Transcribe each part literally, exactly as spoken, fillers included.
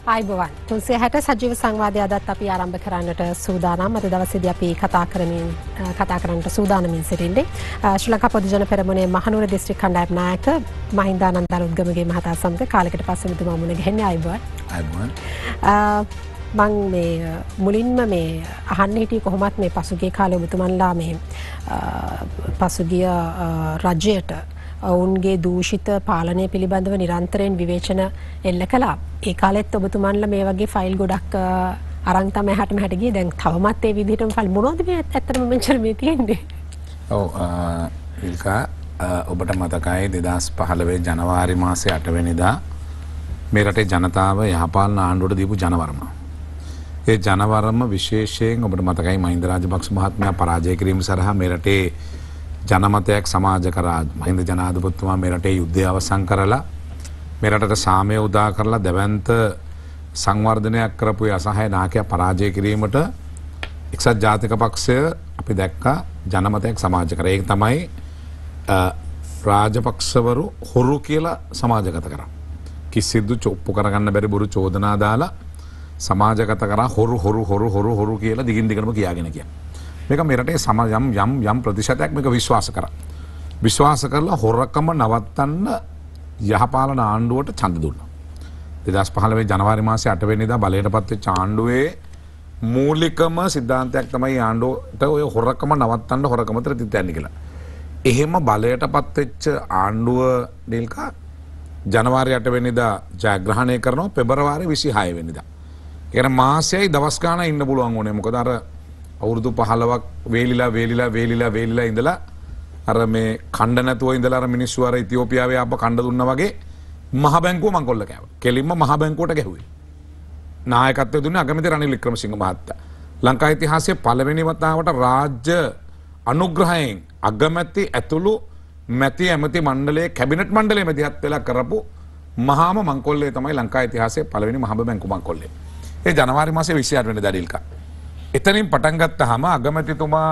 ආයිබෝවන් තුන්සිය හැට සජීව සංවාදය අදත් අපි ආරම්භ කරන්නට සූදානම්. අද දවසේදී අපි කතා කරමින් කතා කරන්නට සූදානමින් සිටින්නේ ශ්‍රී ලංකා පොදු ජන පෙරමුණේ මහනුවර දිස්ත්‍රික් කණ්ඩායම් නායක මහින්දානන්ද අලුත්ගමගේ මහතා සමග කාලයකට පස්සේ මෙතුමා මුණ ගැහෙන්නේ. ආයිබෝවන්. ආයිබෝවන්. මං මේ මුලින්ම මේ අහන්න හිටියේ කොහොමත් මේ පසුගිය කාලේ ඔබතුමන්ලා මේ පසුගිය රජයට ඔවුන්ගේ දූෂිත පාලනය පිළිබඳව නිරන්තරයෙන් විවේචන එල්ල කළා. ඒ කාලෙත් ඔබතුමන්ලා මේ වගේ ෆයිල් ගොඩක් අරන් තමයි හැට මෙහාට ගියේ. දැන් තවමත් ඒ විදිහටම ෆයිල් මොනවද මේ ඇත්තටම මෙච්චර මේ තියෙන්නේ? ඔව් ඉල්කා ඔබට මතකයි දෙදාස් පහළොව ජනවාරි මාසේ අට වෙනිදා මේ රටේ ජනතාව යහපාලන ආණ්ඩුවට දීපු ජනවරම. ඒ ජනවරම විශේෂයෙන් ඔබට මතකයි මහින්ද රාජපක්ෂ මහත්මයා පරාජය කිරීම සඳහා මේ රටේ ජනමතයක් සමාජ කරා. මහින්ද ජනාධිපතිතුමා මේ රටේ යුද්ධය අවසන් කරලා මේ රටට සාමය උදා කරලා දැවැන්ත සංවර්ධනයක් කරපු අසහාය නායකයා පරාජය කිරීමට එක්සත් ජාතික පක්ෂය අපි දැක්කා ජනමතයක් සමාජ කරා. ඒක තමයි රාජපක්ෂවරු හොරු කියලා සමාජගත කරා. කිසිදු චොප්පු කරගන්න බැරි බොරු චෝදනා දාලා සමාජගත කරා හොරු හොරු හොරු හොරු හොරු කියලා දිගින් දිගටම කියාගෙන ගියා. මේක මේ රටේ සම යම් යම් යම් ප්‍රතිශතයක් මේක විශ්වාස කරා. විශ්වාස කරලා හොරකම නවත්තන්න යහපාලන ආණ්ඩුවට ඡන්ද දුන්නා. දෙදාස් පහළොව ජනවාරි මාසේ අට වෙනිදා බලයටපත් වෙච්ච ආණ්ඩුවේ මූලිකම සිද්ධාන්තයක් තමයි ආණ්ඩුවට ඔය හොරකම නවත්තන්න හොරකම ත්‍රිත්‍ය යන්නේ කියලා. එහෙම බලයටපත් වෙච්ච ආණ්ඩුව ඩීල්කා ජනවාරි අට වෙනිදා ජයග්‍රහණය කරනවා පෙබරවාරි විසිහය වෙනිදා. ඒ කියන්නේ මාසෙයි දවස් ගානක් ඉන්න පුළුවන් ඕනේ. මොකද අර අවුරුදු පහළොවක් වේලිලා වේලිලා වේලිලා වේලිලා ඉඳලා අර මේ කණ්ඩ නැතුව ඉඳලා අර මිනිස්සු අර ඉතියෝපියාවේ ආප්ප කණ්ඩ දුන්නා වගේ මහ බැංකුව මං කොල්ල කෑවා. කෙලින්ම මහ බැංකුවට ගැහුවේ. නායකත්වය දුන්නේ අගමැති රනිල් වික්‍රමසිංහ මහත්තයා. ලංකා ඉතිහාසයේ පළවෙනි වතාවට රාජ්‍ය අනුග්‍රහයෙන් අගමැති ඇතුළු මැති ඇමති මණ්ඩලයේ කැබිනට් මණ්ඩලයේ මැදිහත් වෙලා කරපු මහාම මංකොල්ලේ තමයි ලංකා ඉතිහාසයේ පළවෙනි මහ බැංකුව මංකොල්ලේ. ඒ ජනවාරි මාසේ විසිඅට වෙනිදා ඩීල්කා. එතනින් පටන් ගත්තාම අගමැතිතුමා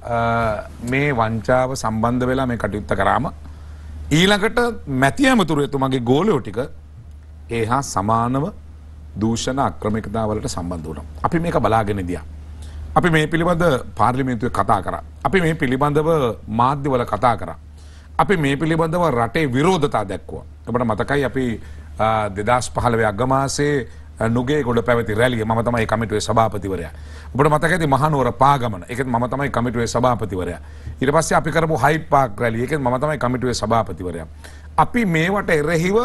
මේ වංචාව සම්බන්ධ වෙලා මේ කටයුත්ත කරාම ඊළඟට මැති ඇමතුරුතුමාගේ ගෝලයෝ ටික ඒ හා සමානව දූෂණ අක්‍රමිකතාවලට සම්බන්ධ වුණා. අපි මේක බලාගෙන ඉදියා. අපි මේ පිළිබඳ පාර්ලිමේන්තුවේ කතා කරා. අපි මේ පිළිබඳව මාධ්‍යවල කතා කරා. අපි මේ පිළිබඳව රටේ විරෝධතා දැක්වුවා. ඔබට මතකයි අපි දෙදාස් පහළොව අගමාසේ නුගේ ගොඩ පැවති රැලිය මම තමයි කමිටුවේ සභාපතිවරයා. ඔබට මතක ඇති මහනුවර පාගමන. ඒකෙත් මම තමයි කමිටුවේ සභාපතිවරයා. ඊට පස්සේ අපි කරපු හයිඩ් පාක් රැලිය. ඒකෙත් මම තමයි කමිටුවේ සභාපතිවරයා. අපි මේවට එරෙහිව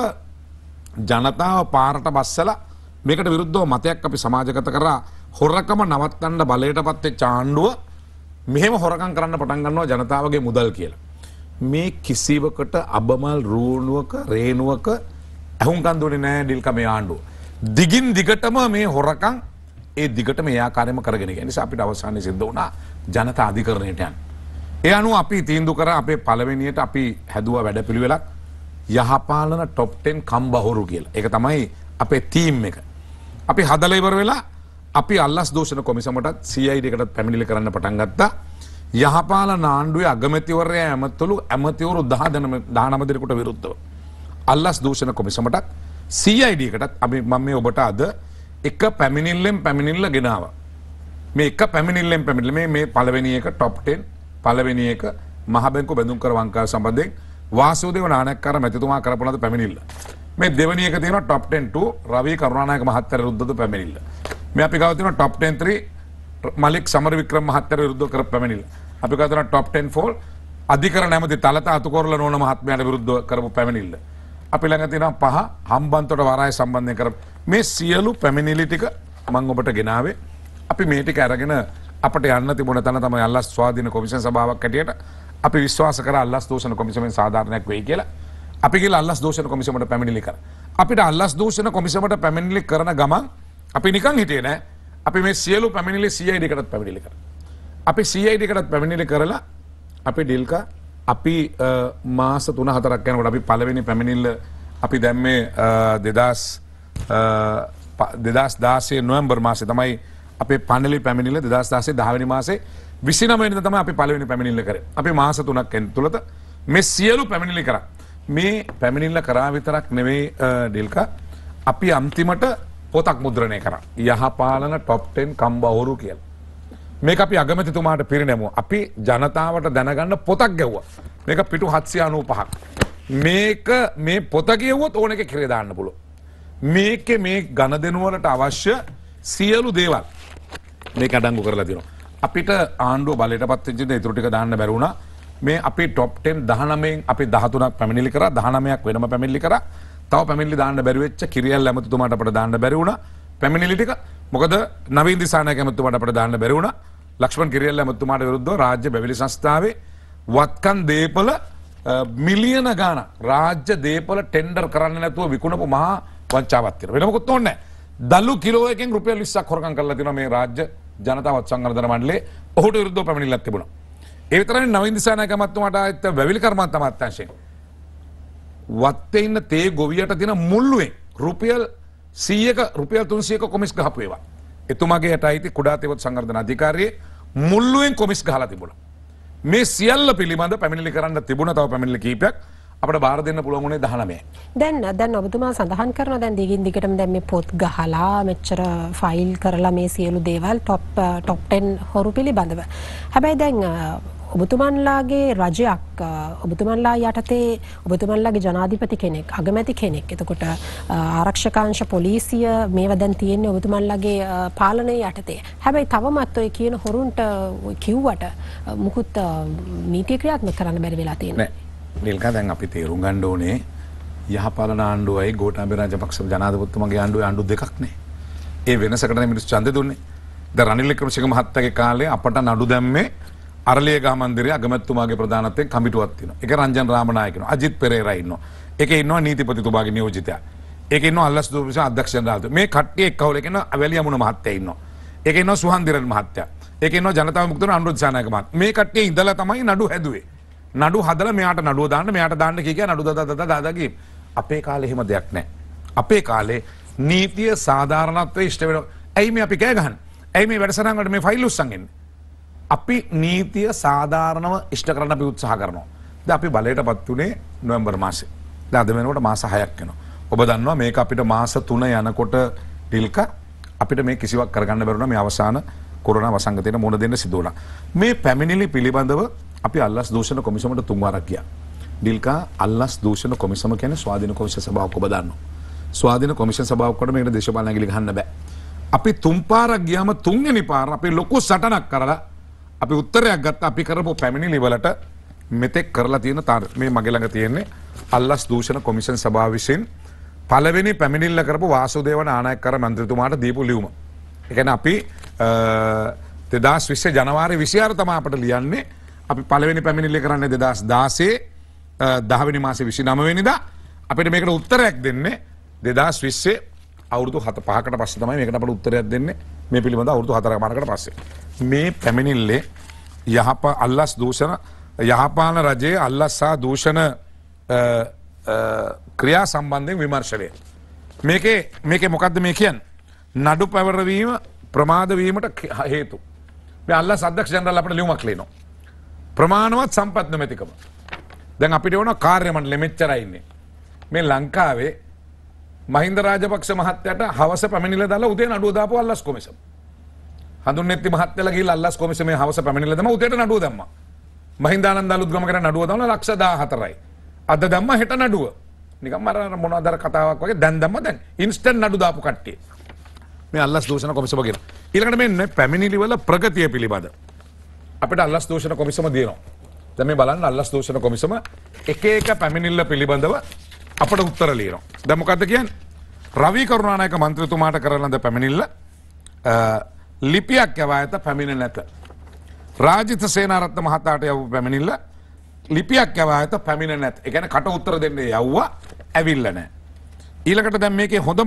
ජනතාව පාරට බස්සලා මේකට විරුද්ධව මතයක් අපි සමාජගත කරා. හොරකම නවත්තන්න බලයටපත් වෙච්ච ආණ්ඩුව මෙහෙම හොරකම් කරන්න පටන් ගන්නවා ජනතාවගේ මුදල් කියලා. මේ කිසිවකට අබමල් රූණුවක රේණුවක අහුම්කම් දුන්නේ නැහැ ඩිල්කා මේ ආණ්ඩුව. දිගින් දිගටම මේ හොරකම් ඒ දිගටම ඒ ආකාරයෙන්ම කරගෙන යන නිසා අපිට අවසානයේ සිද්ධ වුණා ජනතා අධිකරණයට යන්න. ඒ අනුව අපි තීන්දුව කරා අපේ පළවෙනියට අපි හැදුවා වැඩපිළිවෙලක් යහපාලන টপ ටෙන් කම්බහුරු කියලා. ඒක තමයි අපේ තීම් එක. අපි හදලා ඉවර වෙලා අපි අල්ලස් දූෂණ කොමිසමටත් සී අයි ඩී එකටත් පැමිණිලි කරන්න පටන් ගත්තා. යහපාලන ආණ්ඩුවේ අගමැතිවරයා ඇමතුළු ඇමතිවරු දහ නම දෙනෙකුට විරුද්ධව අල්ලස් දූෂණ කොමිසමටත් සී අයි ඩී එකටත් අපි මම මේ ඔබට අද එක පැමිණිල්ලෙන් පැමිණිල්ල ගෙනාවා. මේ එක පැමිණිල්ලෙන් පැමිණිල්ල මේ මේ පළවෙනි එක টপ ටෙන් පළවෙනි එක මහ බැංකුව බැඳුම් කර වංකාව සම්බන්ධයෙන් වාසුදේව නානක්කාර මැතිතුමා කරපු ලද පැමිණිල්ල. මේ දෙවෙනි එක තියෙනවා top ten two Ravi Karunanayake මහත්තයා විරුද්ධව පැමිණිල්ල. මේ අපි ගාව තියෙනවා top ten three Malik Samarawickrama මහත්තයා විරුද්ධව කරපු පැමිණිල්ල. අපි ගාව තියෙනවා টপ ටෙන් four අධිකරණ නැමැති තලත අතුකොරල නෝන මහත්මයාට විරුද්ධව කරපු පැමිණිල්ල. අපි ළඟ තියෙනවා පහ හම්බන්තොට වරාය සම්බන්ධයෙන් කර මේ සියලු පැමිණිලි ටික මම ඔබට ගෙනාවේ. අපි මේ ටික අරගෙන අපිට යන්න තිබුණ තැන තමයි අල්ලස් ස්වාධීන කොමිෂන් සභාවක් හැටියට අපි විශ්වාස කරා අල්ලස් දූෂණ කොමිසමෙන් සාධාරණයක් වෙයි කියලා. අපි ගිහලා අල්ලස් දූෂණ කොමිසමට පැමිණිලි කරා. අපිට අල්ලස් දූෂණ කොමිසමට පැමිණිලි කරන ගමන් අපි නිකන් හිටියේ නෑ. අපි මේ සියලු පැමිණිලි සී අයි ඩී එකටත් පැමිණිලි කරා. අපි සී අයි ඩී එකටත් පැමිණිලි කරලා අපි ඩිල්කා අපි මාස තුන හතරක් යනකොට අපි පළවෙනි පැමිණිල්ල අපි දැම්මේ දෙදාස් දාසය නොවැම්බර් මාසේ තමයි අපේ පණලි පැමිණිල්ල දෙදාස් දාසය දහ වෙනි මාසේ විසිනව වෙනිදා තමයි අපි පළවෙනි පැමිණිල්ල කරේ. අපි මාස තුනක් ඇතුළත මේ සියලු පැමිණිලි කරා. මේ පැමිණිල්ල කරා විතරක් නෙවෙයි ඩිල්කා අපි අන්තිමට පොතක් මුද්‍රණය කරා. යහපාලන টොප් ටෙන් කම්බවරු කියලා. මේක අපි අගමැතිතුමාට පිරිනැමුවා. අපි ජනතාවට දැනගන්න පොතක් ගැව්වා. මේක පිටු හත්සිය අනූපහක්. මේක මේ පොත කියවුවොත් ඕන එක කිරේ දාන්න පුළුවන්. මේකේ මේ ගණදෙනු වලට අවශ්‍ය සියලු දේවල් මේක අඩංගු කරලා තියෙනවා. අපිට ආණ්ඩුව බලයටපත් වෙච්ච දේ ඉතුරු ටික දාන්න බැරි වුණා. මේ අපි টොප් ටෙන් දහනවයෙන් අපි දහතුනක් පැමිණිලි කරා, දහනවයක් වෙනම පැමිණිලි කරා. තව පැමිණිලි දාන්න බැරි වෙච්ච කිරියල් ඇමතුතුමාට අපිට දාන්න බැරි වුණා. පැමිණිලි ටික මොකද නවීන් දිසානායක ඇමතුතුමාට අපිට දාන්න බැරි වුණා. ලක්ෂ්මන් කිරියල් ඇමතුතුමාට විරුද්ධව රාජ්‍ය බැවිලි සංස්ථාවේ වත්කම් දීපල මිලියන ගාණක් රාජ්‍ය දීපල ටෙන්ඩර් කරන්න නැතුව විකුණපු මහා වංචාවක් තියෙනවා. වෙන මොකුත් ඕනේ නැහැ. දලු කිලෝ එකකින් රුපියල් විස්සක් හොරකම් කරලා තියෙනවා මේ රාජ්‍ය ජනතාවත් සංවර්ධන මණ්ඩලයේ. ඔහුට විරුද්ධව පැමිණිල්ලක් තිබුණා. ඒ විතරයි නවීන් දිසානායක ඇමතුතුමාට ආයත වැවිලි කර්මාන්ත අමාත්‍යාංශයෙන් වත්තේ ඉන්න තේ ගොවියට තියෙන මුල්ලුවෙන් රුපියල් සීයක රුපියල් තුන්සියක කොමිස් ගහපු ඒවා. එතුමාගේ යට අයිති කුඩා තේවත් සංවර්ධන අධිකාරියේ මුල්ලුවෙන් කොමිස් ගහලා තිබුණා. මේ සියල්ල පිළිබඳ පැමිණිලි කරන්න තිබුණ තව පැමිණිලි කීපයක් අපිට බාර දෙන්න පුළුවන් උනේ දහනවයයි. දැන් දැන් ඔබතුමා සඳහන් කරනවා දැන් දිගින් දිගටම දැන් මේ පොත් ගහලා මෙච්චර ෆයිල් කරලා මේ සියලු දේවල් টොප් টොප් ටෙන් හොරු පිළිබඳව. හැබැයි දැන් ඔබතුමන්ලාගේ රජයක් ඔබතුමන්ලා යටතේ ඔබතුමන්ලාගේ ජනාධිපති කෙනෙක් අගමැති කෙනෙක් එතකොට ආරක්ෂකාංශ පොලිසිය මේවා දැන් තියෙන්නේ ඔබතුමන්ලාගේ පාලනය යටතේ. හැබැයි තවමත් ඔය කියන හොරුන්ට කිව්වට මුකුත් නීති ක්‍රියාත්මක කරන්න බැරි වෙලා තියෙනවා. නෑ නිල්කා දැන් අපි තේරුම් ගන්න ඕනේ යහපාලන ආණ්ඩුවයි ගෝඨාභය රාජපක්ෂ ජනාධිපතිතුමාගේ ආණ්ඩුවේ ආණ්ඩු දෙකක් නේ. ඒ වෙනසකට මිනිස්සු ඡන්දෙ දුන්නේ. දැන් රනිල් වික්‍රමසිංහ මහත්තයාගේ කාලේ අපට නඩු දැම්මේ අරලියගහ මන්දිරයේ අගමැතිතුමාගේ ප්‍රධානත්වයෙන් කමිටුවක් තියෙනවා. ඒකේ රංජන් රාමනායක ඉන්නවා. අජිත් පෙරේරා ඉන්නවා. ඒකේ ඉන්නවා නීතිපතිතුමාගේ නියෝජිතයා. ඒකේ ඉන්නවා අල්ලස් දූපිස අධ්‍යක්ෂ ජනරාල්තුමා. මේ කට්ටිය එක්කවල එකන වැලියමුණ මහත්තයා ඉන්නවා. ඒකේ ඉන්නවා සුහන්දිරන් මහත්තයා. ඒකේ ඉන්නවා ජනතාව මුක්තන අනුරුද්ධ දිසානායක මහත්තයා. මේ කට්ටිය ඉඳලා තමයි නඩු හැදුවේ. නඩු හදලා මෙයාට නඩුව දාන්න මෙයාට දාන්න කිය කිය නඩු දදා දදා දාදා ගිහින්. අපේ කාලේ එහෙම දෙයක් නැහැ. අපේ කාලේ නීතිය සාධාරණත්වයේ ඉෂ්ට වෙනවා. ඇයි මේ අපි කෑ ගහන්නේ? ඇයි මේ වැඩසටහන් වලට මේ ෆයිල් උස්සන් එන්නේ? අපි නීතිය සාධාරණව ඉෂ්ට කරන්න අපි උත්සාහ කරනවා. දැන් අපි බලයටපත් උනේ නොවැම්බර් මාසේ. දැන් අද වෙනකොට මාස හයක් වෙනවා. ඔබ දන්නවා මේක අපිට මාස තුන යනකොට ඩිල්ක අපිට මේ කිසිවක් කරගන්න බැරුණා මේ අවසාන කොරෝනා වසංගතයට මුහුණ දෙන්න සිදු වුණා. මේ පැමිණිලි පිළිබඳව අපි අල්ලස් දූෂණ කොමිසමට තුන් වාරක් ගියා. ඩිල්කා අල්ලස් දූෂණ කොමිසම කියන්නේ ස්වාධීන කොමිෂන් සභාවක් ඔබ දන්නවා. ස්වාධීන කොමිෂන් සභාවකට මේකට දේශපාලන ඇඟිලි ගහන්න බෑ. අපි තුන් පාරක් ගියාම තුන්වෙනි පාර අපි ලොකු සටනක් කරලා අපි උත්තරයක් ගත්තා. අපි කරපු පැමිණිලි වලට මෙතෙක් කරලා තියෙන මේ මගේ ළඟ තියෙන්නේ අල්ලස් දූෂණ කොමිෂන් සභාව විසින් පළවෙනි පැමිණිල්ල කරපු වාසුදේව නානායක්කර මන්ත්‍රීතුමාට දීපු ලියුම. ඒ කියන්නේ අපි දෙදාස් විස්ස ජනවාරි විසිහාර තමයි අපිට ලියන්නේ. අපි පළවෙනි පැමිණිල්ල කරන්නේ දෙදාස් දාසේ දහවෙනි මාසේ විසිනම වෙනිදා. අපිට මේකට උත්තරයක් දෙන්නේ දෙදාස් විස්සේ අවුරුදු පහකට පස්සේ තමයි මේකට අපිට උත්තරයක් දෙන්නේ. මේ පිළිබඳව අවුරුදු හතරකමාරකට පස්සේ. මේ පැමිණිල්ලේ යහප අල්ලස් දූෂණ යහපාලන රජයේ අල්ලස් සහ දූෂණ ක්‍රියා සම්බන්ධයෙන් විමර්ශනය. මේකේ මේකේ මොකද්ද මේ කියන්නේ? නඩු පැවරවීම ප්‍රමාද වීමට හේතු. මේ අල්ලස් අධ්‍යක්ෂ ජනරාල් අපිට ලියුමක් ලියනවා. ප්‍රමාණවත් සම්පත් නොමැතිකම. දැන් අපිට ඕන කාර්ය මණ්ඩලෙ මෙච්චරයි ඉන්නේ. මේ ලංකාවේ මහින්ද රාජපක්ෂ මහත්තයාට හවස පැමිණිල්ල දාලා උදේ නඩුව දාපු අල්ලස් කොමිසම. හඳුන්නෙත්ති මහත්තයලා ගිහිල්ලා අල්ලස් කොමිසමේ හවස පැමිණිල්ල දැම්මා උදේට නඩුව දැම්මා. මහින්දානන්ද අලුත්ගම කරන නඩුව දාලා ලක්ෂ දාහතරයි. අද දැම්මා හෙට නඩුව. නිකම් අර මොනවාද අර කතාවක් වගේ දැන් දැම්මා දැන් ඉන්ස්ටන්ට් නඩු දාපු කට්ටිය. මේ අල්ලස් දූෂණ කොමිසම කියන. ඊළඟට මේ පැමිණිලි වල ප්‍රගතිය පිළිබඳ අපිට අල්ලස් දූෂණ කොමිසම දිනනවා. දැන් මේ බලන්න අල්ලස් දූෂණ කොමිසම එක එක පැමිණිල්ල පිළිබඳව අපට උත්තර ලියනවා. දැන් මොකද්ද කියන්නේ? රවි කරුණානායක මන්ත්‍රීතුමාට කරන ලද පැමිණිල්ල ලිපියක් යවා ඇත පැමිණ නැත. රාජිත සේනාරත්න මහතාට යවපු පැමිණිල්ල ලිපියක් යවා ඇත පැමිණ නැත. ඒ කියන්නේ කට උත්තර දෙන්නේ යවුවා ඇවිල්ලා නැහැ. ඊළඟට දැන් මේකේ හොඳම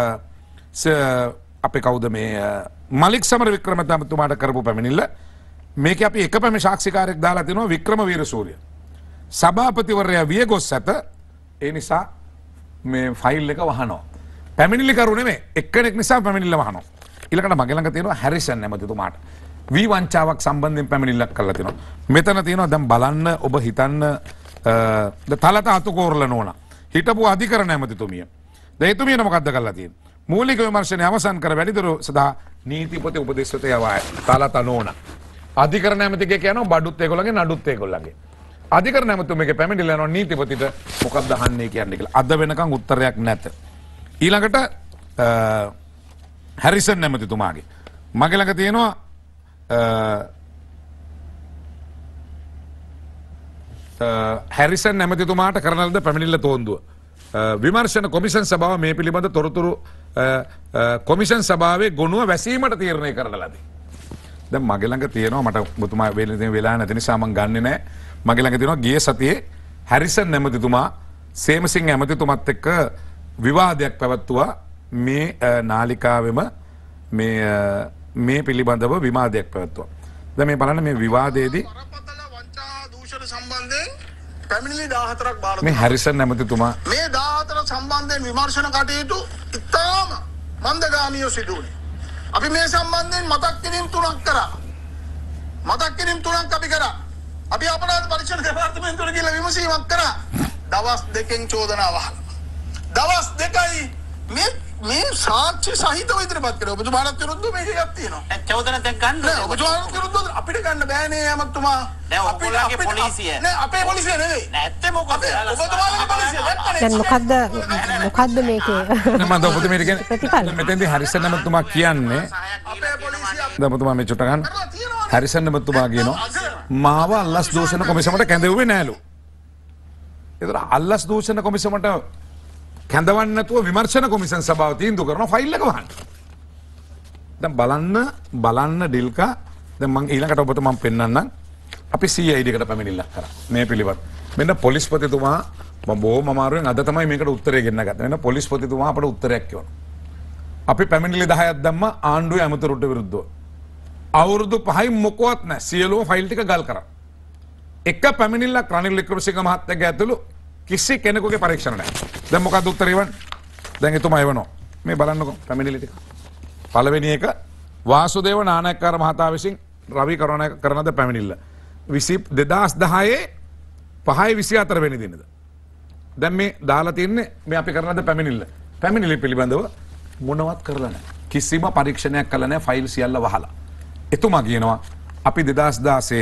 අපේ කවුද මේ මලික් සමර වික්‍රමතුමාට කරපු පැමිණිල්ල මේක අපි එක පැමිණි සාක්ෂිකාරයෙක් දාලා තිනවා වික්‍රම වීරසූරිය. සභාපතිවරයා විය ගොස් ඇත. ඒ නිසා මේ ෆයිල් එක වහනවා. පැමිණිලි කරු නෙමෙයි එක්කෙනෙක් නිසා පැමිණිල්ල වහනවා. ඊළඟට මගේ ළඟ තියෙනවා හැරිසන් ඇමතිතුමාට වී වංචාවක් සම්බන්ධයෙන් පැමිණිල්ලක් කරලා තිනවා. මෙතන තියෙනවා දැන් බලන්න ඔබ හිතන්න තලත අතුකෝරල නෝනා. හිටපු අධිකරණ ඇමතිතුමිය. දැන් එතුමියට මොකද්ද කරලා තියෙන්නේ? මූලික විමර්ශනය අවසන් කර වැඩිදුර සඳහා නීතිපති උපදේශකත්වය යවයි. තාලා තනෝන. අධිකරණ ඇමතිගේ කියනවා බඩුත් ඒගොල්ලන්ගේ නඩුත් ඒගොල්ලන්ගේ. අධිකරණ ඇමතුමගේ පැමිණිල්ල යනවා නීතිපතිට මොකක්ද අහන්නේ කියන්නේ කියලා. අද වෙනකන් උත්තරයක් නැත. ඊළඟට හැරිසන් ඇමතිතුමාගේ මගේ ළඟ තියෙනවා හැරිසන් ඇමතිතුමාට කරන ලද පැමිණිල්ල තෝන්දුව. විමර්ශන කොමිෂන් සභාව මේ පිළිබඳ තොරතුරු කොමිෂන් සභාවේ ගොනුව වැසීමට තීරණය කරන ලදී. දැන් මගේ ළඟ තියෙනවා මට ඔබතුමා වෙලෙන වෙලා නැති නිසා මම ගන්නෙ නැහැ. මගේ ළඟ තියෙනවා ගිය සතියේ හැරිසන් ඇමතිතුමා සේමසිංහ ඇමතිතුමත් එක්ක විවාදයක් පැවැත්තුවා මේ නාලිකාවෙම මේ මේ පිළිබඳව විවාදයක් පැවැත්තුවා. දැන් මේ බලන්න මේ විවාදයේදී සම්බන්ධයෙන් පැමිණිලි දාහතරක් බාර මේ හැරිසන් ඇමතිතුමා මේ දාහතර සම්බන්ධයෙන් විමර්ශන කටයුතු ඉතාම මන්දගාමීව සිදු වුණේ. අපි මේ සම්බන්ධයෙන් මතක් කිරීම් තුනක් කරා. මතක් කිරීම් තුනක් අපි කරා. අපි අපරාධ පරීක්ෂණ දෙපාර්තමේන්තුවට ගිහලා විමසීමක් කරා. දවස් දෙකෙන් චෝදනා වහලා. දවස් දෙකයි මේ මේ සාක්ෂි සහිතව ඉදිරිපත් කරා. ඔබතුමාට විරුද්ධව මේකක් තියෙනවා. ඒ චෝදනා දැන් ගන්න නෑ ඔබතුමාට විරුද්ධව අපිට ගන්න බෑනේ ඇමතුමා. නෑ ඔයගොල්ලන්ගේ පොලිසිය. නෑ අපේ පොලිසිය නෙවෙයි. නැත්තේ මොකද? ඔබතුමාගේ පොලිසිය දැක්කනේ. දැන් මොකද්ද මොකද්ද මේකේ මම ඔබතුමීට කියන්නේ ප්‍රතිඵල? මෙතෙන්දී හැරිසන් ඇමතිතුමා කියන්නේ අපේ පොලිසිය දැන් ඔබතුමා මේ චුට්ට ගන්න හැරිසන් ඇමතිතුමා කියනවා මාව අල්ලස් දූෂණ කොමිසමට කැඳවුවේ නෑලු. ඒතර අල්ලස් දූෂණ කොමිසමට කැඳවන්න නැතුව විමර්ශන කොමිෂන් සභාව තීන්දුව කරන ෆයිල් එක වහන්න. දැන් බලන්න බලන්න ඩිල්කා දැන් මම ඊළඟට ඔබට මම පෙන්නන්නම් අපි සී අයි ඩි එකට පැමිණිල්ලක් කරා මේ පිළිබඳ. මෙන්න පොලිස්පතිතුමා මම බොහොම අමාරුවෙන් අද තමයි මේකට උත්තරය ගෙන්න ගත්තේ. මෙන්න පොලිස්පතිතුමා අපට උත්තරයක් කියනවා. අපි පැමිණිලි දහයක් දැම්මා ආණ්ඩුවේ ඇමතුරුට විරුද්ධව. අවුරුදු පහයි මොකවත් නැහැ. සියලුම ෆයිල් ටික ගල් කරා. එක පැමිණිල්ලක් රනිල් වික්‍රමසිංහ මහත්තයාගේ ඇතුළු කිසි කෙනෙකුගේ පරීක්ෂණ නැහැ. දැන් මොකක්ද උත්තරේ වань? දැන් එතුමා එවනවා. මේ බලන්නකෝ පැමිණිලි ටික. පළවෙනි එක වාසුදේව නානායක්කාර මහතා විසින් රවි කරුණානායක කරන ද පැමිණිල්ල. දෙදහස් දහයේ පහයි විසිහතර වෙනි දිනද. දැන් මේ දාලා තියන්නේ මේ අපි කරන ද පැමිණිල්ල. පැමිණිලි පිළිබඳව මොනවත් කරලා නැහැ. කිසිම පරීක්ෂණයක් කළා නැහැ. ෆයිල් සියල්ල වහලා. එතුමා කියනවා අපි දෙදහස් දාසේ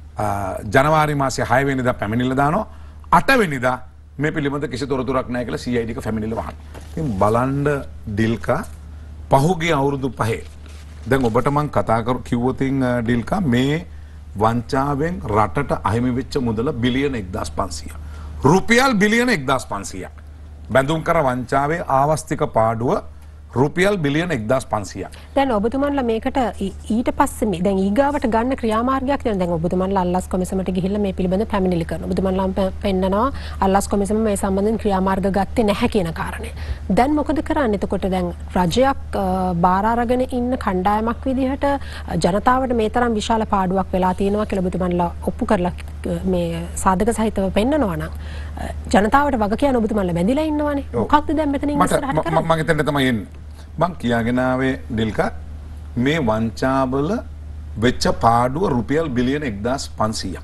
ජනවාරි මාසයේ හය වෙනිදා පැමිණිල්ල දානවා. අට වෙනිදා මේ පිළිබඳ කිසි තොරතුරක් නැහැ කියලා සී අයි ඩි එක පැමිණිල්ල වහන. ඉතින් බලන්න ඩිල්කා පහුගිය අවුරුදු පහේ දැන් ඔබට මම කතා කරු කිව්වොතින් ඩිල්කා මේ වංචාවෙන් රටට අහිමි වෙච්ච මුදල බිලියන එක්දාස් පන්සීයක්. රුපියල් බිලියන එක්දාස් පන්සීයක්. බැඳුම් කර වංචාවේ ආවස්තික පාඩුව රුපියල් බිලියන එක්දාස් පන්සීයක්. දැන් ඔබතුමන්ලා මේකට ඊට පස්සේ මේ දැන් ඊගාවට ගන්න ක්‍රියාමාර්ගයක් තියෙනවා. දැන් ඔබතුමන්ලා අල්ලස් කොමිසමට ගිහිල්ලා මේ පිළිබඳ පැමිණිලි කරනවා. ඔබතුමන්ලා පෙන්නනවා අල්ලස් කොමිසම මේ සම්බන්ධයෙන් ක්‍රියාමාර්ග ගත්තේ නැහැ කියන කාරණය. දැන් මොකද කරන්නේ? එතකොට දැන් රජයක් බාර අරගෙන ඉන්න කණ්ඩායමක් විදිහට ජනතාවට මේ තරම් විශාල පාඩුවක් වෙලා තියෙනවා කියලා ඔබතුමන්ලා ඔප්පු කරලා මේ සාධක සහිතව පෙන්නනවා නම් ජනතාවට වග කියන ඔබතුමන්ලා බැඳිලා ඉන්නවනේ. මොකක්ද දැන් මෙතනින් ඉස්සරහට කරන්නේ? මම හිතන්නේ තමයි එන්නේ. මං කියාගෙන ආවේ ඩිල්කා මේ වංචාවල වෙච්ච පාඩුව රුපියල් බිලියන එක්දාස් පන්සීයක්.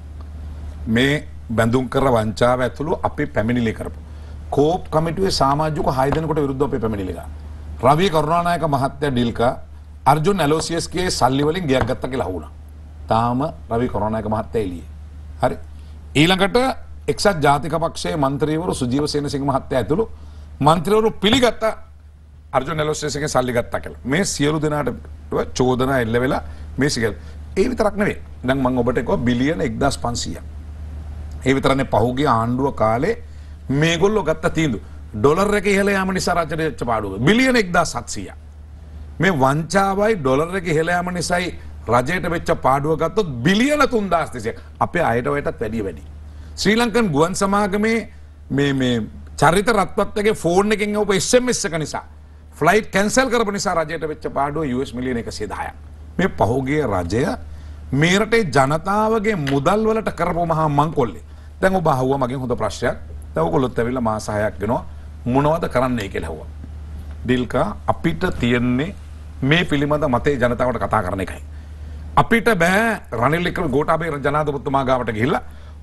මේ බැඳුම් කර වංචාව ඇතුළු අපි පැමිණිලි කරපු. කෝප් කමිටුවේ සමාජික හය දෙනෙකුට විරුද්ධව අපි පැමිණිලි ගා. රවි කරුණානායක මහත්තයා ඩිල්කා අර්ජුන් ඇලෝසියස්ගේ සල්ලි වලින් ගයක් ගත්තා කියලා අහුණා. තාම රවි කරුණානායක මහත්තයා එළියේ. හරි. ඊළඟට එක්සත් ජාතික පක්ෂයේ മന്ത്രിවරු සුජීව සේනසිංහ මහත්තයා ඇතුළු മന്ത്രിවරු පිළිගත්තා අර්ජුන ඇලෝසියස්ගේ සල්ලි ගත්තා කියලා. මේ සියලු දෙනාට චෝදනා එල්ල වෙලා මේ සියලු ඒ විතරක් නෙවෙයි. දැන් මම ඔබට කිව්වා බිලියන එක්දාස් පන්සීයක්. ඒ විතරනේ පහුගිය ආණ්ඩුව කාලේ මේගොල්ලෝ ගත්ත තීන්දුව. ඩොලර් එක ඉහළ යාම නිසා රටට වෙච්ච පාඩුව බිලියන එක්දාස් හත්සීයක්. මේ වංචාවයි ඩොලර් එක ඉහළ යාම නිසායි රජයට වෙච්ච පාඩුව ගත්තොත් බිලියන තුන්දාස් දෙසීයක්. අපේ අයට වයටත් වැඩි වැඩි. ශ්‍රී ලංකන් ගුවන් සමාගමේ මේ මේ චරිත රත්පත්ගේ ෆෝන් එකෙන් ඔබ එස් එම් එස් එක නිසා ෆ්ලයිට් කැන්සල් කරපු නිසා රජයට වෙච්ච පාඩුව යු එස් මිලියන එකසිය දහයක්. මේ පහුගිය රජය මේ රටේ ජනතාවගේ මුදල් වලට කරපු මහා මංකොල්ලේ. දැන් ඔබ අහුවා මගෙන් හොඳ ප්‍රශ්නයක්. දැන් ඔයගොල්ලොත් ඇවිල්ලා මාස හයක් ගෙනවා මොනවද කරන්නයි කියලා අහුවා. ඩිල්කා අපිට තියෙන්නේ මේ පිළිබඳ මතේ ජනතාවට කතා කරන එකයි. අපිට බෑ රනිල් වික්‍රම ගෝඨාභය ජනාධිපතිතුමා ගාවට ගිහිල්ලා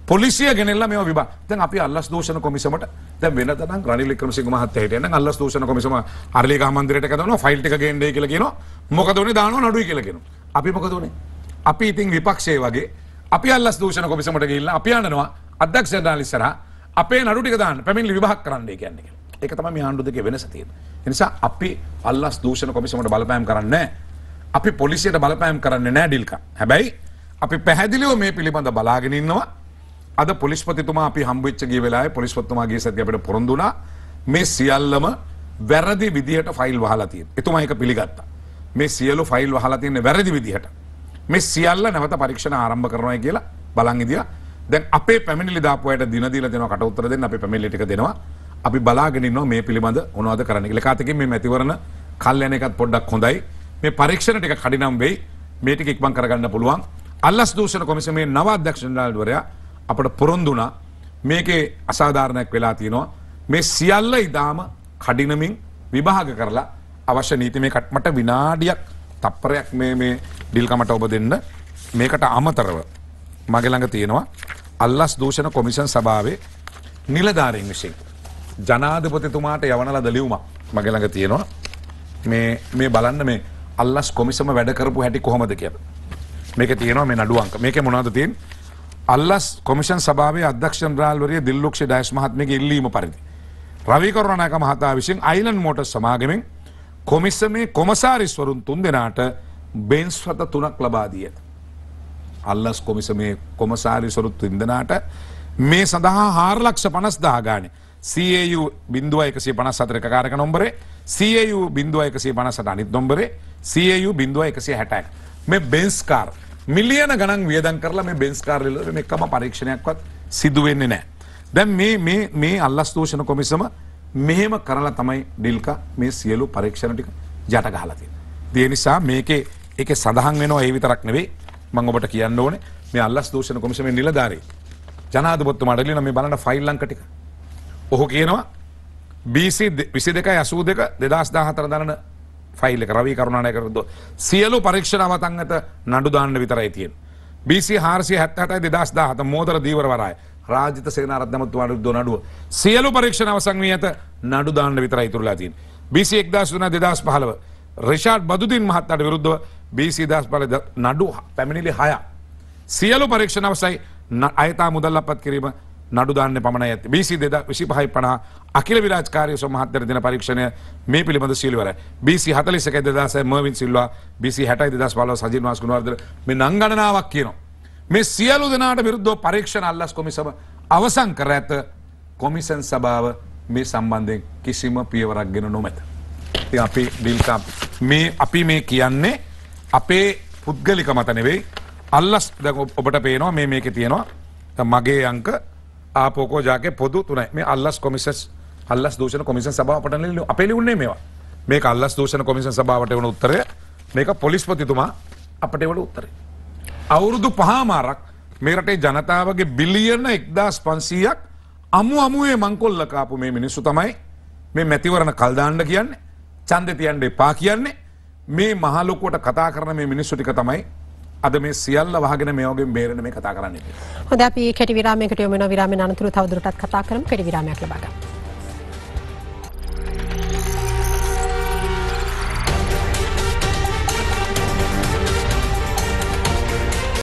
පොලිසිය ගෙනෙල්ලා මේවා විභාග. දැන් අපි අල්ලස් දූෂණ කොමිසමට දැන් වෙනද නම් රනිල් වික්‍රමසිංහ මහත්තයා හිටියා නම් අල්ලස් දූෂණ කොමිසම අරලියගහ මන්දිරයට කැදවනවා ෆයිල් ටික ගේන්නයි කියලා කියනවා. මොකද උනේ දානවා නඩුයි කියලා කියනවා. අපි මොකද උනේ? අපි ඉතින් විපක්ෂයේ වගේ අපි අල්ලස් දූෂණ කොමිසමට ගිහිල්ලා අපි අඬනවා අධ්‍යක්ෂ ජනරාල් ඉස්සරහා අපේ නඩු ටික දාන්න පැමිණිලි විභාග කරන්නයි කියන්නේ කියලා. ඒක තමයි මේ ආණ්ඩුව දෙකේ වෙනස තියෙන්නේ. ඒ නිසා අපි අල්ලස් දූෂණ කොමිසමට බලපෑම් කරන්නේ නැහැ. අපි පොලිසියට බලපෑම් කරන්නේ නැහැ ඩිල්කා. හැබැයි අපි පැහැදිලිව මේ පිළිබඳ බලාගෙන ඉන්නවා. අද පොලිස්පතිතුමා අපි හම්බෙච්ච ගිය වෙලාවේ පොලිස්පතිතුමා ගිය සතියේ අපිට පොරොන්දු වුණා මේ සියල්ලම වැරදි විදිහට ෆයිල් වහලා තියෙනවා. එතුමා ඒක පිළිගත්තා. මේ සියලු ෆයිල් වහලා තියෙන්නේ වැරදි විදිහට. මේ සියල්ල නැවත පරීක්ෂණ ආරම්භ කරනවායි කියලා බලන් ඉදියා. දැන් අපේ පැමිණිලි දාපු අයට දින දීලා දෙනවා කට උත්තර දෙන්න අපේ පැමිණිලි ටික දෙනවා. අපි බලාගෙන ඉන්නවා මේ පිළිබඳ මොනවද කරන්න කියලා. කාතකින් මේ මැතිවරණ කල් යන එකත් පොඩ්ඩක් හොඳයි. මේ පරීක්ෂණ ටික කඩිනම් වෙයි. මේ ටික ඉක්මන් කරගන්න පුළුවන්. අල්ලස් දූෂණ කොමිසමේ නව අධ්‍යක්ෂ ජනරාල්වරයා අපට පොරොන්දු වුණා මේකේ අසාධාරණයක් වෙලා තියෙනවා. මේ සියල්ල ඉදාම කඩිනමින් විභාග කරලා අවශ්‍ය නීතිමය මට විනාඩියක් තප්පරයක් මේ මේ ඩිල්කමට ඔබ දෙන්න. මේකට අමතරව මගේ ළඟ තියෙනවා අල්ලස් දූෂණ කොමිෂන් සභාවේ නිලධාරීන් විසින් ජනාධිපතිතුමාට යවන ලද ලියුමක් මගේ ළඟ තියෙනවා. මේ මේ බලන්න මේ අල්ලස් කොමිසම වැඩ කරපු හැටි කොහොමද කියලා. මේකේ තියෙනවා මේ නඩු අංක. මේකේ මොනවද තියෙන්නේ? අල්ලස් කොමිෂන් සභාවේ අධ්‍යක්ෂ ජනරාල්වරිය දිල්ලුක්ෂ ඩයස් මහත්මියගේ ඉල්ලීම පරිදි රවි කරුණානායක මහතා විසින් අයිලන්ඩ් මෝටර්ස් සමාගමෙන් කොමිසමේ කොමසාරිස්වරුන් තුන් දෙනාට බෙන්ස් රථ තුනක් ලබා දී ඇත. අල්ලස් කොමිසමේ කොමසාරිස්වරු තුන් දෙනාට මේ සඳහා හාර ලක්ෂ පනස් දහස් ගානේ C A U බිංදුව එකසිය පනස් හතර එක කාරක නොම්බරේ C A U බිංදුව එකසිය පනස් අට අනිත් නොම්බරේ C A U බිංදුව එකසිය හැට එක මේ බෙන්ස් කාර් මිලියන ගණන් වියදම් කරලා මේ බෙන්ස් කාර් වල මේකම පරීක්ෂණයක්වත් සිදු වෙන්නේ නැහැ. දැන් මේ මේ මේ අල්ලස් දූෂණ කොමිසම මෙහෙම කරලා තමයි ඩිල්කා මේ සියලු පරීක්ෂණ ටික යට ගහලා තියෙන්නේ. ඒ නිසා මේකේ ඒකේ සඳහන් වෙනවා ඒ විතරක් නෙවෙයි මම ඔබට කියන්න ඕනේ මේ අල්ලස් දූෂණ කොමිසමේ නිලධාරී ජනාධිපතිතුමාට ලියන මේ බලන ෆයිල් අංක ටික. ඔහු කියනවා B C විසි දෙකයි අසූ දෙක දෙදහස් දහහතර දරන ෆයිල් එක රවි කරුණානායක විරුද්ධ සියලු පරීක්ෂණ අවතන් ඇත නඩු දාන්න විතරයි තියෙන්නේ. B C හාරසිය හැත්තෑ අටයි දෙදහස් දහහත මෝදර දීවර වරාය රාජිත සේනාරත්න ඇමතුමාට විරුද්ධ නඩුව සියලු පරීක්ෂණ අවසන් වී ඇත නඩු දාන්න විතරයි ඉතුරුලා තියෙන්නේ. B C එක්දාස් තුන දෙදහස් පහළව රිෂාඩ් බදුදින් මහතාට විරුද්ධව B C දෙදහස් පහළව නඩු පැමිණිලි හය සියලු පරීක්ෂණ අවසයි අයථා මුදල් අපත් කිරීම නඩු දාන්නේ පමණයි ඇත්තේ. B C විසි පහයි පනහ අකිල විරාජ් කාර්යසභ මහත්තයාට දෙන පරීක්ෂණය මේ පිළිබඳ සීලවරයි. B C හතළිස් එකයි දෙදහස් හය මර්වින් සිල්වා B C හැටයි දෙදහස් පහළොව සජිත් මාස් ගුණවර්ධන මේ නම් ගණනාවක් කියනවා. මේ සියලු දෙනාට විරුද්ධව පරීක්ෂණ අල්ලස් කොමිසම අවසන් කර ඇත. කොමිෂන් සභාව මේ සම්බන්ධයෙන් කිසිම පියවරක් ගෙන නොමැත. ඉතින් අපි ඩිල්කා මේ අපි මේ කියන්නේ අපේ පුද්ගලික මත නෙවෙයි. අල්ලස් දැන් ඔබට පේනවා මේ මේකේ තියෙනවා මගේ අංක ආපෝකෝ ජාකේ පොදු තුනයි. මේ අල්ලස් කොමිෂන් අල්ලස් දූෂණ කොමිෂන් සභාව අපට නෙවෙයි අපේ ලියුන්නේ මේවා. මේක අල්ලස් දූෂණ කොමිෂන් සභාවට වුණ උත්තරය. මේක පොලිස්පතිතුමා අපට වුණ උත්තරේ. අවුරුදු පහමාරක් මේ රටේ ජනතාවගේ බිලියන එක්දාස් පන්සීයක් අමු අමුවේ මංකොල්ල කාපු මේ මිනිස්සු තමයි මේ මැතිවරණ කල් දාන්න කියන්නේ. ඡන්දේ තියන්න එපා කියන්නේ. මේ මහ ලොකුවට කතා කරන මේ මිනිස්සු ටික තමයි අද මේ සියල්ල වහගෙන මේ වගේ බේරෙන මේ කතා කරන්නේ. හොඳයි අපි කෙටි විරාමයකට යමු වෙනවා. විරාමයෙන් අනතුරු තවදුරටත් කතා කරමු. කෙටි විරාමයක් ලබා ගන්න.